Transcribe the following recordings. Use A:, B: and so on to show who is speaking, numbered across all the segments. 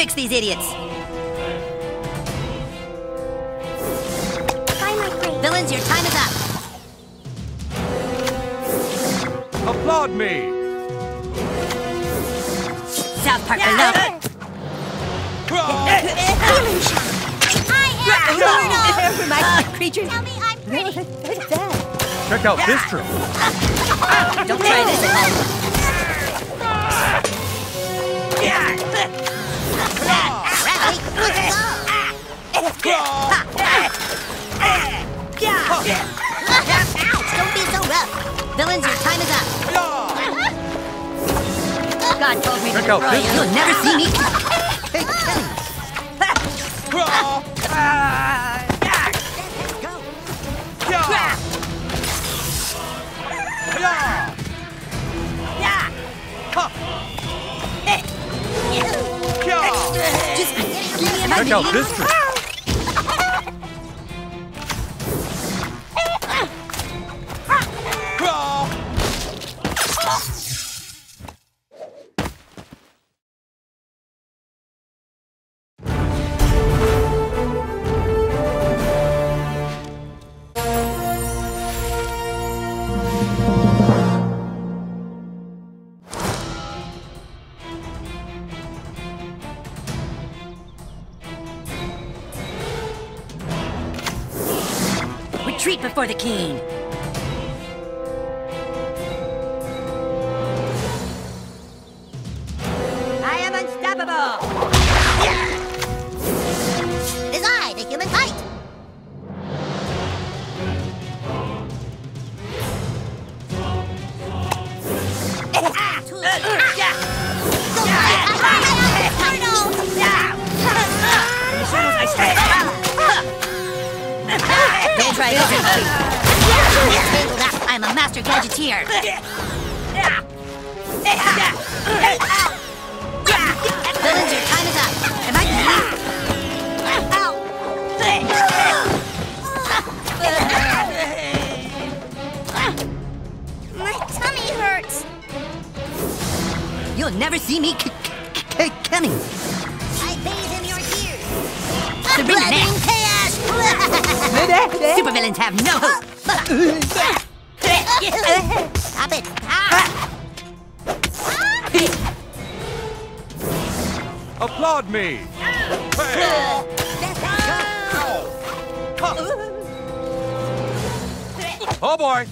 A: fix these idiots. Villains, your time is up.
B: Applaud me!
A: South Park below. My creatures.
C: Tell me I'm pretty.
B: Check out this trick.
A: Don't try this at home. Don't be so rough. Villains, your time is up. God told me to destroy you. You'll never see me. Just give me a
B: Check out this trick.
A: Retreat before the king. I am unstoppable.
C: It is I, the human knight.
A: Don't try this. I'm a master gadgeteer. Villains, your time is up. Am I
C: My tummy hurts.
A: You'll never see me coming.
C: I bathe in your tears.
A: Sabrina
C: Blood and chaos.
A: Supervillains have no hope.
C: Stop it.
B: Applaud me! Oh boy!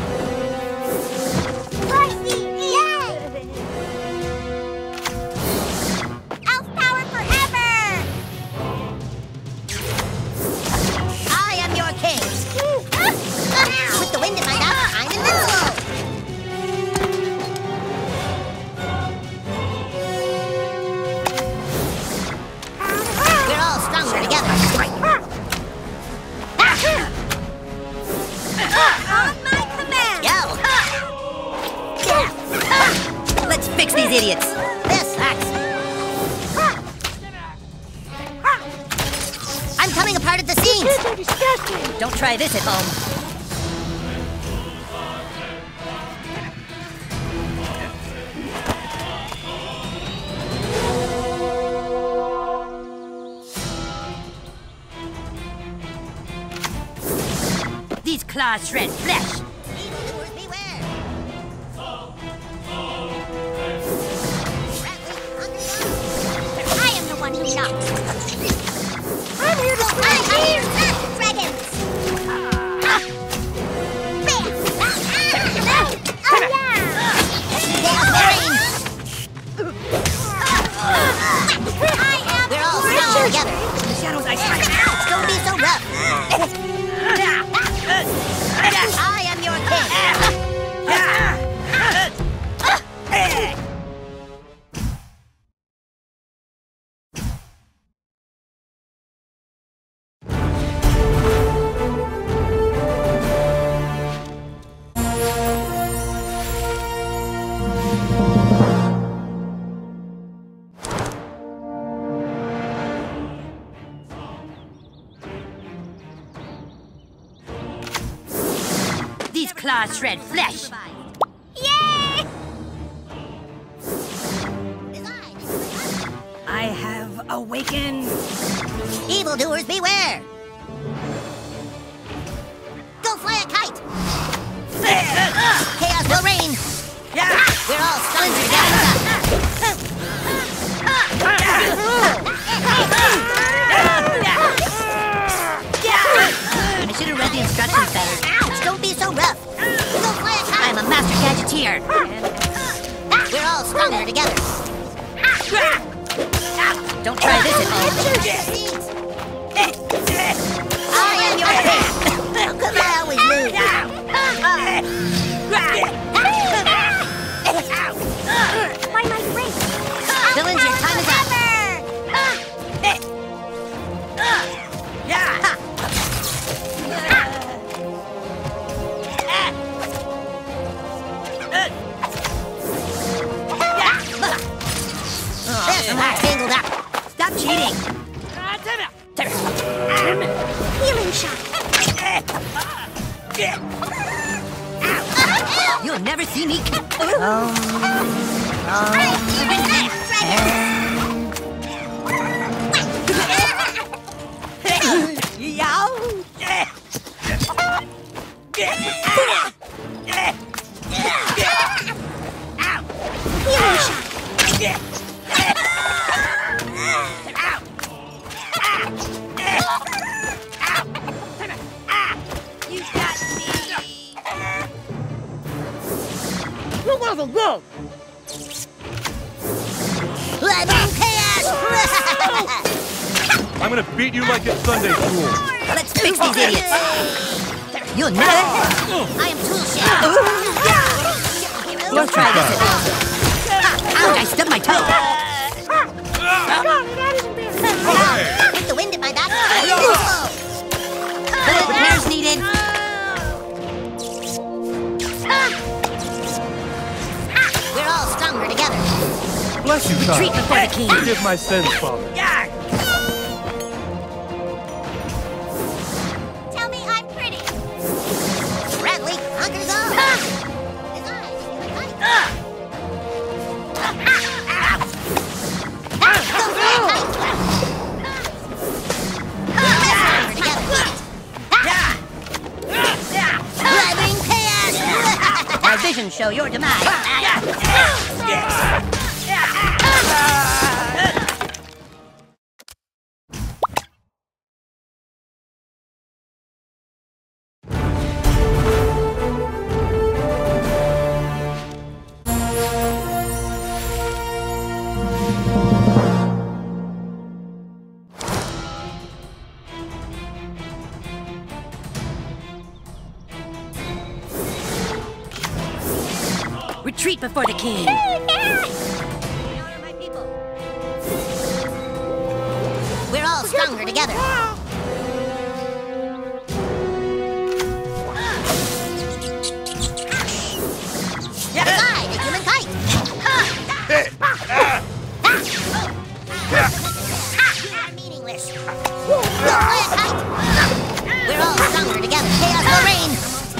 C: Elf power forever! I am your king. With the wind in my mouth, I'm invincible. We're all stronger together. On my command. Go.
A: Let's fix these idiots.
C: This sucks. I'm coming apart at the seams.
A: Don't try this at home. These claws shred flesh.
C: Evildoers beware. I am the one who knocks. I'm here to dragons. We're all strong together.
A: The shadows I strike.
C: Don't be so rough. I am your king.
A: These claws shred flesh.
C: Yay!
A: I have have awakened.
C: Evildoers beware! Go fly a kite! Chaos will reign! We're all stronger together! I should have read the instructions better. Don't be so rough! Go fly a kite!
A: I'm a master gadgeteer.
C: We're all stronger together!
A: Don't try this at home.
C: I am your king! How come I always lose?
D: Why my race?
C: Villains, your time is up! Tangled up!
A: Stop cheating.
D: Healing shot.
A: You'll never see me.
B: I'm gonna beat you like it's Sunday school.
A: Let's fix these idiots. You'll never.
C: I am tool shed!
A: Don't try this at home. Ouch, I stubbed my toe.
C: With the wind at my back,
A: Repairs needed.
C: we're all stronger together.
B: Bless you,
A: Retreat
B: child.
A: before the king.
B: Forgive my sins, Father.
D: Tell me I'm pretty.
C: Bradley, hunkers up! His eyes, go fly a kite! I bring chaos!
A: My visions show your demise. Retreat before the king.
C: My people. We're all stronger together. Design a human kite. Meaningless. Go fly a kite. We're all stronger together. Chaos will reign.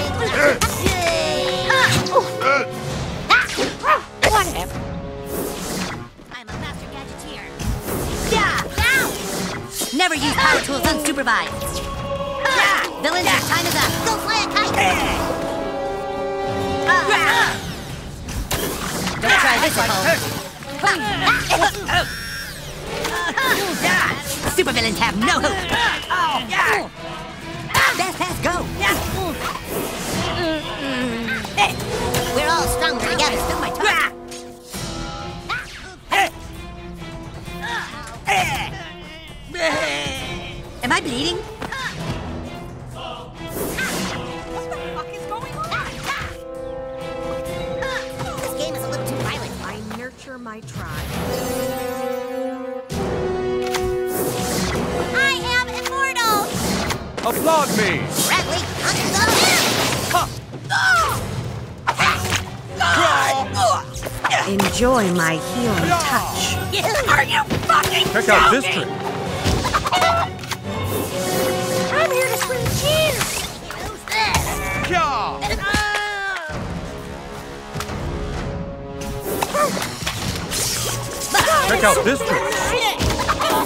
A: Whatever.
C: I'm a master gadgeteer.
A: Never use power tools unsupervised. Villains, your time is up.
C: Go fly a kite.
A: Don't try this at home. Supervillains have no hope. Fast, fast, go.
C: We're all stronger together.
A: Stuck my toe. Am I bleeding?
C: This game is a little too violent.
D: I nurture my tribe. I am immortal.
B: Applaud me.
C: Bradley, hunters up.
D: Enjoy my healing touch.
A: Are you fucking
B: Check out this trick.
D: I'm here to scream cheers.
B: Yeah. Check out this trick.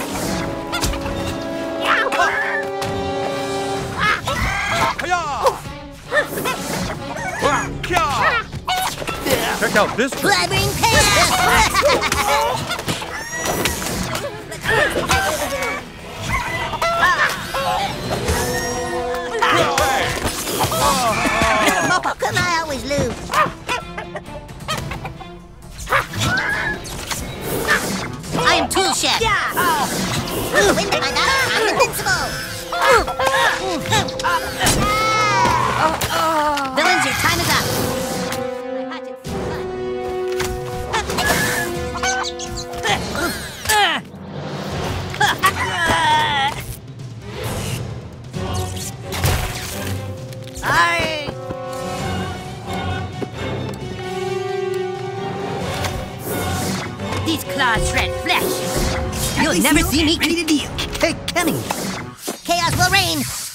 B: Check out this trick.
C: I bring chaos! Come I always lose.
A: I am Tool Chef.
C: Win my battle, I'm invincible.
A: Villains, your time is up. My hatchet's These claws shred flesh. You'll never see me.
E: Ready to deal. Hey, coming.
C: Chaos will reign.